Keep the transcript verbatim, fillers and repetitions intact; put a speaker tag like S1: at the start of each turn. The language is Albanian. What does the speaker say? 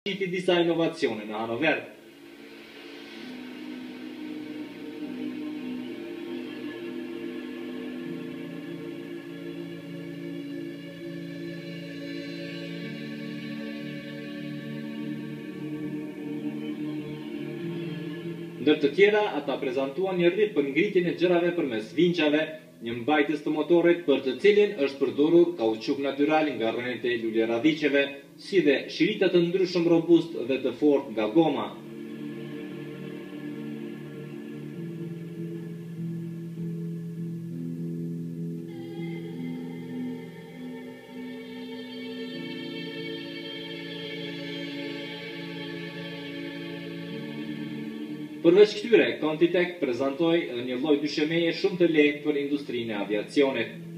S1: Citi disa inovacione në Hanover. Ndër të tjera, ata prezantuan një rrjet për ngritjen e gjërave përmes vinçave, një mbajtës të motorit për të cilin është përdorur kauçuk natyral nga rrënjët e luljeradhiqeve, si dhe shirita të ndryshëm robust dhe të fortë nga goma. Përveç këtyre, Contitech prezantoi një lloj dyshemeje shumë të lehtë për industrinë e aviacionit.